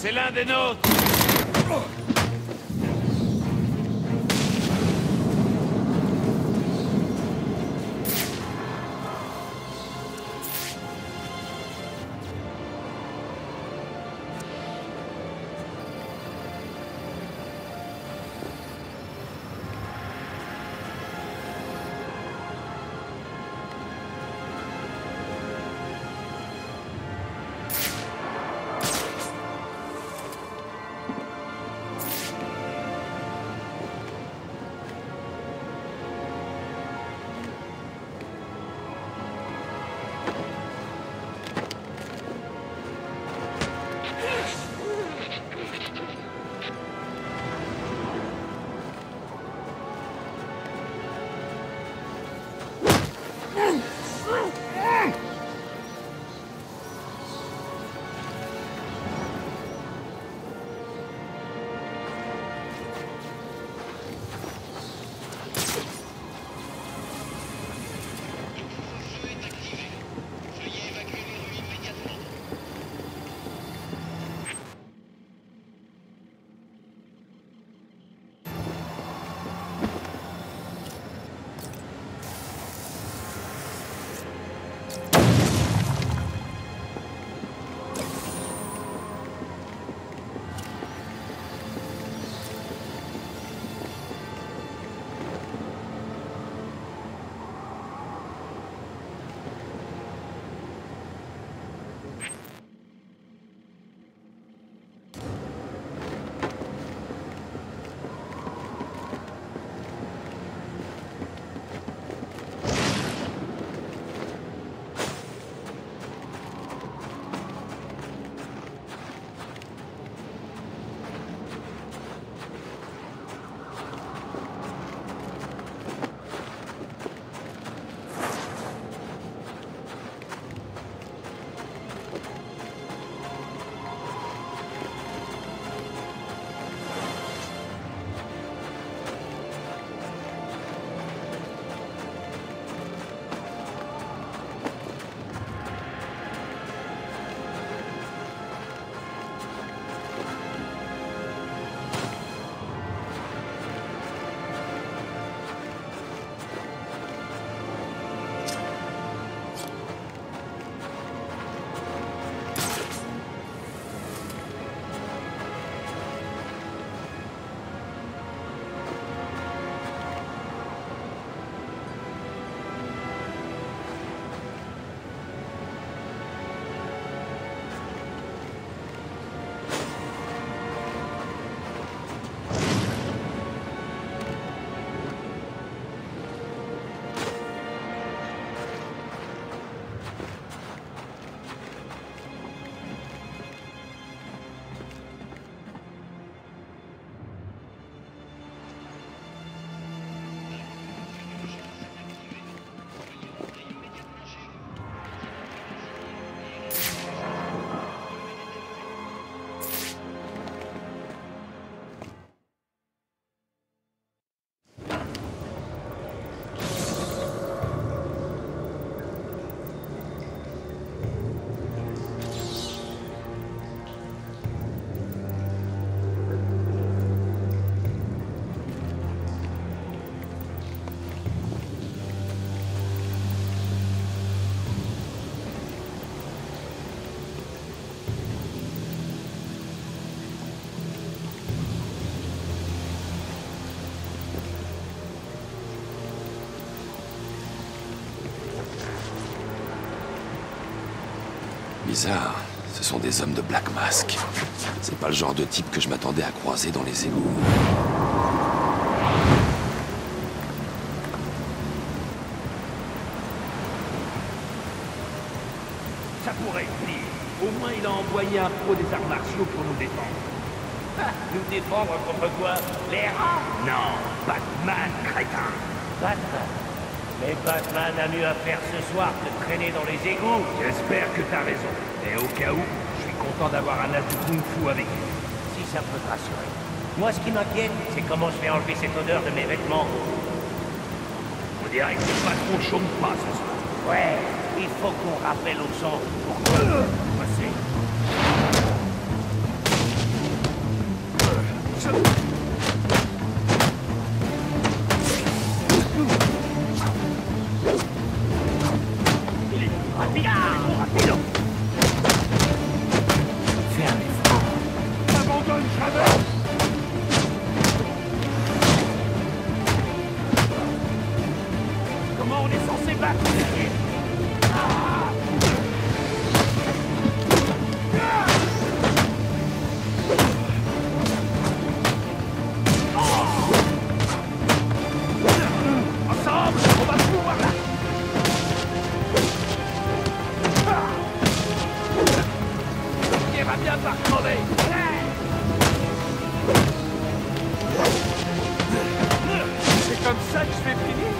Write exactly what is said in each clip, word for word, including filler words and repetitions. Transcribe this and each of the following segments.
C'est l'un des nôtres! Bizarre, ce sont des hommes de Black Mask. C'est pas le genre de type que je m'attendais à croiser dans les égouts. Ça pourrait venir. Au moins, il a envoyé un pro des arts martiaux pour nous défendre. Ah, nous défendre contre quoi? Les rats? Non, Batman, crétin. Batman? Mais Batman a mieux à faire ce soir que traîner dans les égouts. J'espère que t'as raison. Et au cas où, je suis content d'avoir un as de kung-fu avec lui. Si ça peut te rassurer. Moi, ce qui m'inquiète, c'est comment je vais enlever cette odeur de mes vêtements. On dirait que c'est pas trop chaud ou pas ce soir. Ouais, il faut qu'on rappelle aux gens pourquoi passer. bien par crever. C'est comme ça que je vais finir.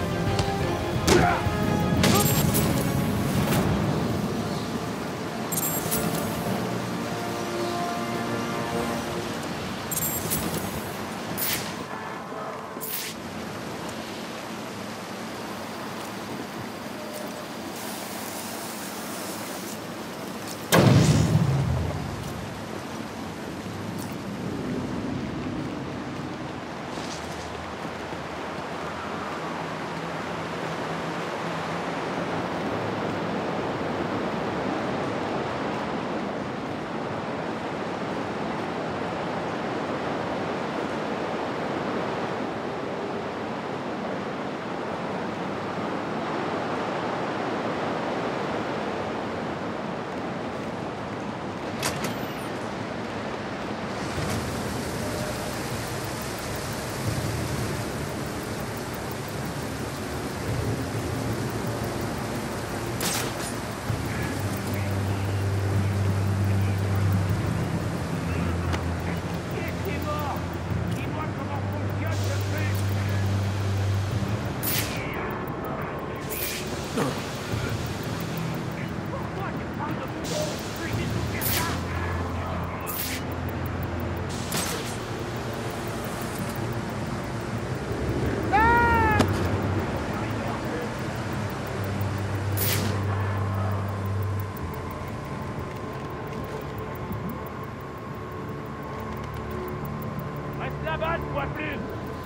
Là-bas, ne vois plus.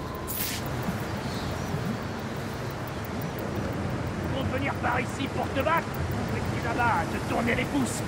Ils vont venir par ici pour te battre. Reste là-bas à te tourner les pouces.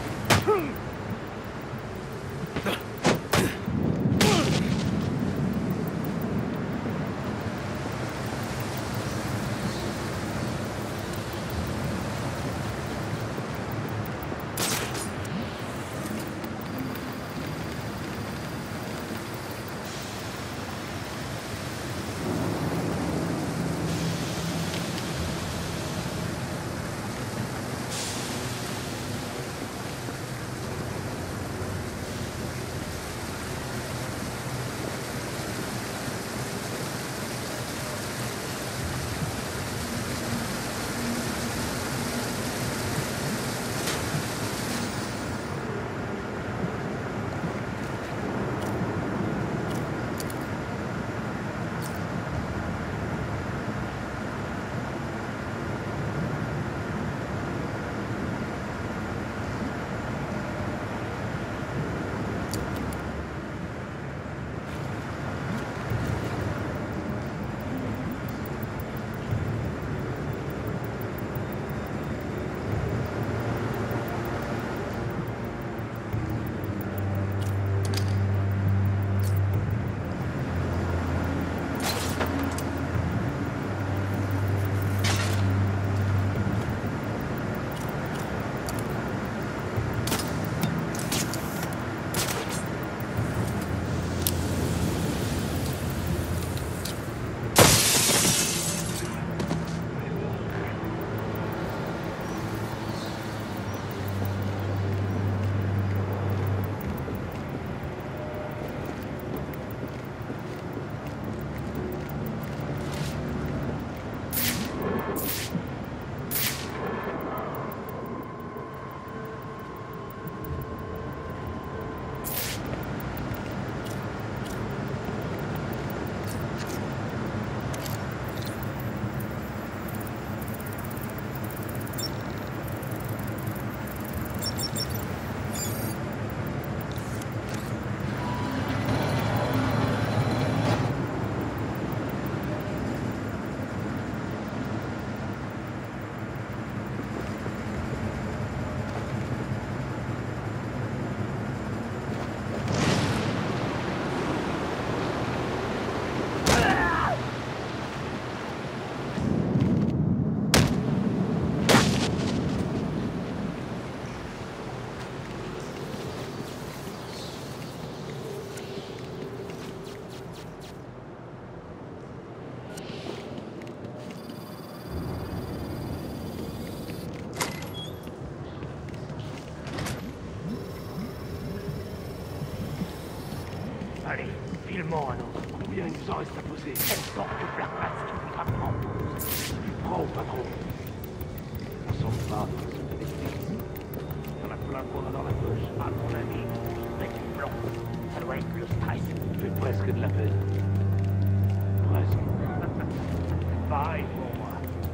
Allez, filons un autre. Combien il nous en reste à poser? Cette porte de Black Mask qui voudra qu'on en pose. Tu prends ou pas trop? On s'en va. Il y en a plein qu'on a dans la poche. À mon avis, avec du plomb. Ça doit être le stress. Tu fais presque de la peine. Presque. Pareil pour moi.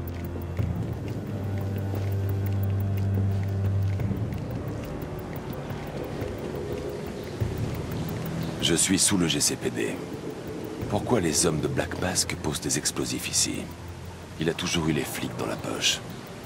Je suis sous le G C P D. Pourquoi les hommes de Black Mask posent des explosifs ici? Il a toujours eu les flics dans la poche.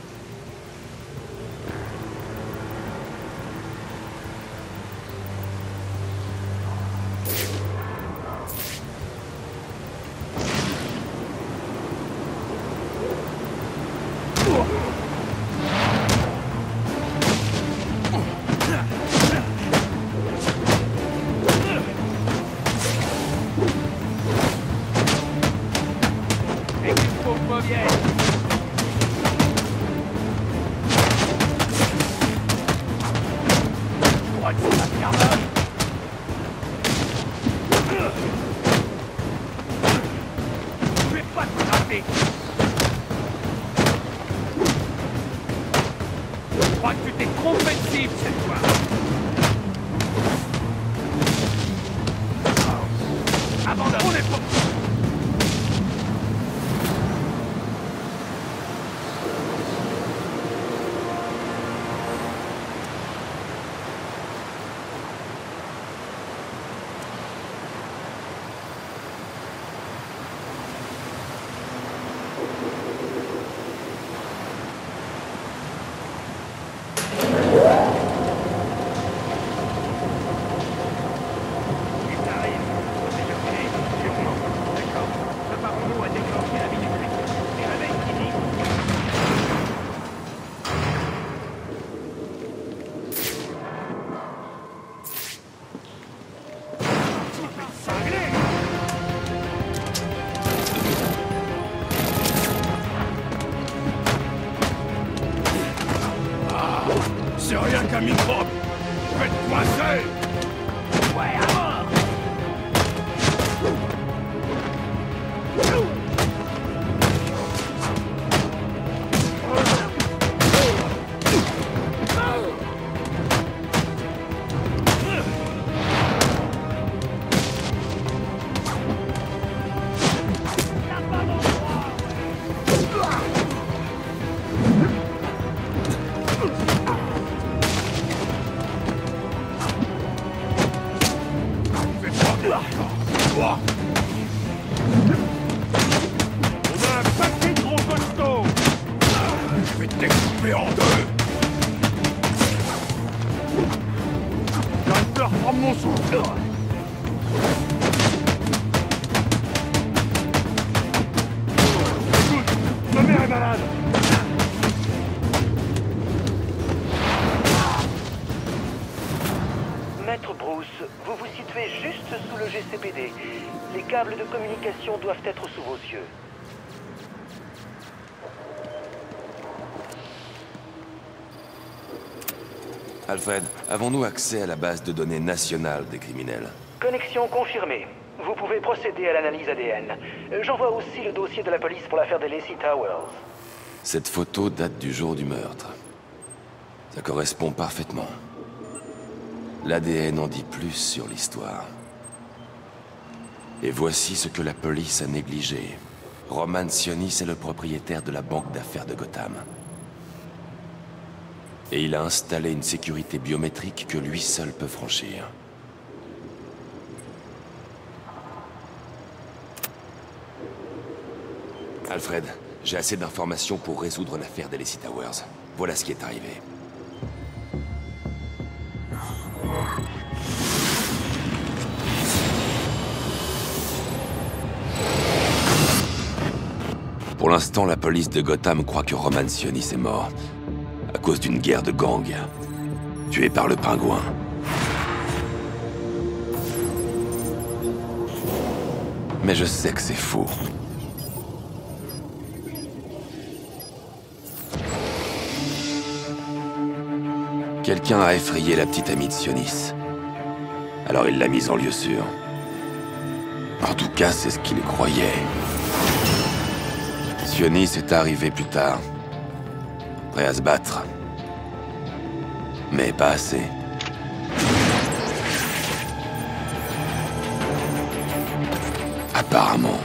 Je crois que tu t'es trompé de cible cette fois. Abandonne, on est pas... C'est rien qu'un microbe. Je vais te coincer. Ouais, à mort. On a un paquet de gros costauds. Je vais te découper en deux. Hunter, prends mon souffle. Écoute, ma mère est malade. Maître Bruce, vous vous situez juste sous le G C P D. Les câbles de communication doivent être sous vos yeux. Alfred, avons-nous accès à la base de données nationale des criminels? Connexion confirmée. Vous pouvez procéder à l'analyse A D N. J'envoie aussi le dossier de la police pour l'affaire des Lacey Towers. Cette photo date du jour du meurtre. Ça correspond parfaitement. L'A D N en dit plus sur l'histoire. Et voici ce que la police a négligé. Roman Sionis est le propriétaire de la banque d'affaires de Gotham. Et il a installé une sécurité biométrique que lui seul peut franchir. Alfred, j'ai assez d'informations pour résoudre l'affaire des Lacey Towers. Voilà ce qui est arrivé. Pour l'instant, la police de Gotham croit que Roman Sionis est mort. À cause d'une guerre de gang. Tué par le pingouin. Mais je sais que c'est faux. Quelqu'un a effrayé la petite amie de Sionis. Alors il l'a mise en lieu sûr. En tout cas, c'est ce qu'il croyait. Sionis est arrivé plus tard. Prêt à se battre. Mais pas assez. Apparemment.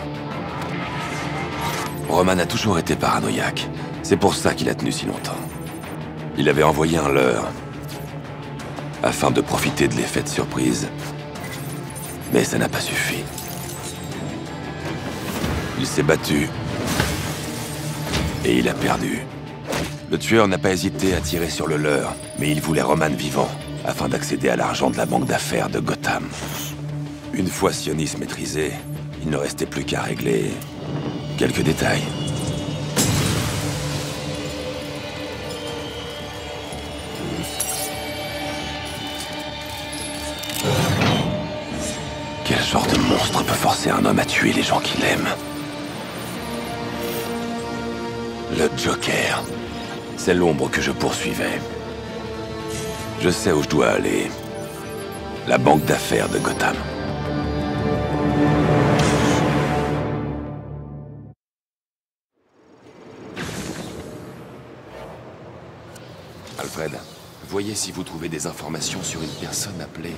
Roman a toujours été paranoïaque. C'est pour ça qu'il a tenu si longtemps. Il avait envoyé un leurre, afin de profiter de l'effet de surprise. Mais ça n'a pas suffi. Il s'est battu. Et il a perdu. Le tueur n'a pas hésité à tirer sur le leurre, mais il voulait Roman vivant, afin d'accéder à l'argent de la banque d'affaires de Gotham. Une fois Sionis maîtrisé, il ne restait plus qu'à régler quelques détails. Quel genre de monstre peut forcer un homme à tuer les gens qu'il aime? Le Joker. C'est l'ombre que je poursuivais. Je sais où je dois aller. La banque d'affaires de Gotham. Alfred, voyez si vous trouvez des informations sur une personne appelée...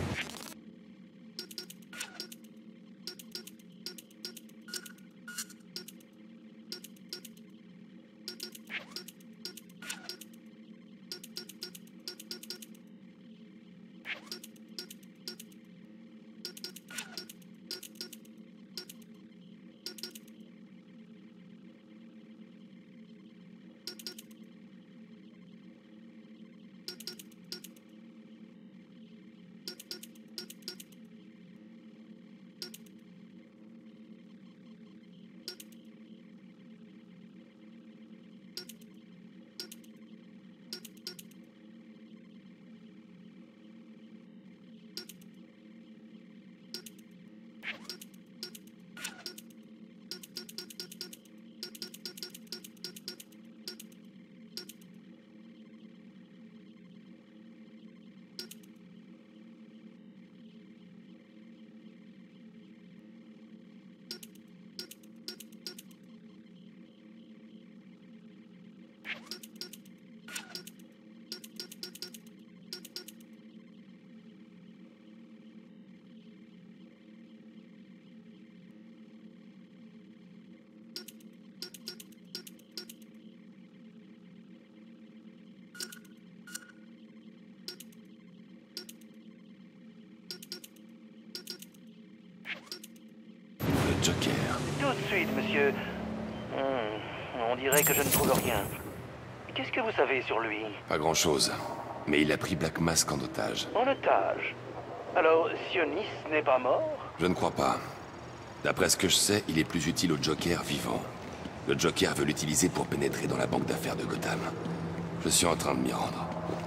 Joker. Tout de suite, monsieur. Hmm, on dirait que je ne trouve rien. Qu'est-ce que vous savez sur lui? Pas grand-chose. Mais il a pris Black Mask en otage. En otage? Alors, Sionis n'est pas mort? Je ne crois pas. D'après ce que je sais, il est plus utile au Joker vivant. Le Joker veut l'utiliser pour pénétrer dans la banque d'affaires de Gotham. Je suis en train de m'y rendre.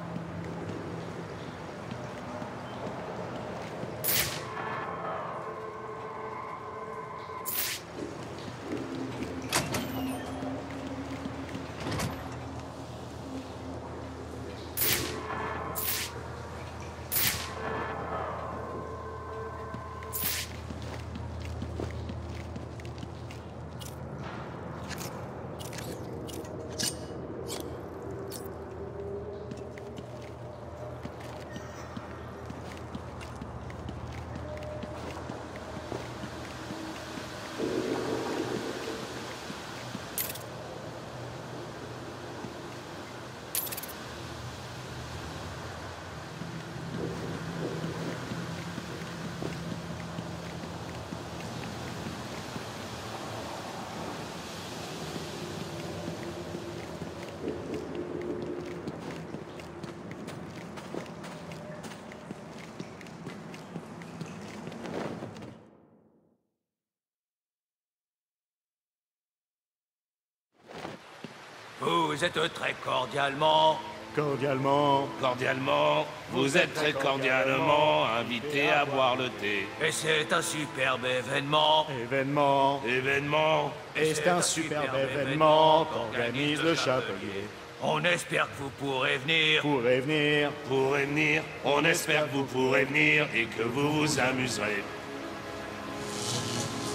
Vous êtes très cordialement... Cordialement. Cordialement... Vous êtes très cordialement invités à boire le thé. Et c'est un superbe événement. Événement. Événement. Et c'est un superbe événement qu'organise le Chapelier. On espère que vous pourrez venir. Pourrez venir. Pourrez venir. On espère que vous pourrez venir et que vous vous amuserez.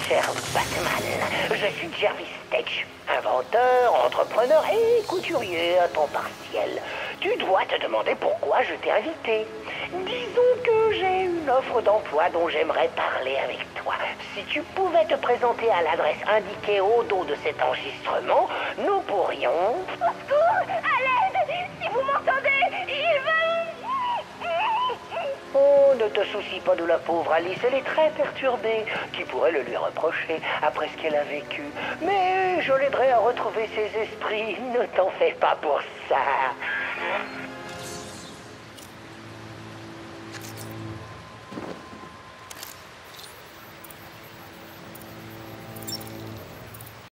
cher Batman. Je suis Jervis Tetch, inventeur, entrepreneur et couturier à temps partiel. Tu dois te demander pourquoi je t'ai invité. Disons que j'ai une offre d'emploi dont j'aimerais parler avec toi. Si tu pouvais te présenter à l'adresse indiquée au dos de cet enregistrement, nous pourrions... Au secours! À l'aide! Si vous m'entendez, il va... Oh, ne te soucie pas de la pauvre Alice, elle est très perturbée. Qui pourrait le lui reprocher après ce qu'elle a vécu? Mais je l'aiderai à retrouver ses esprits, ne t'en fais pas pour ça.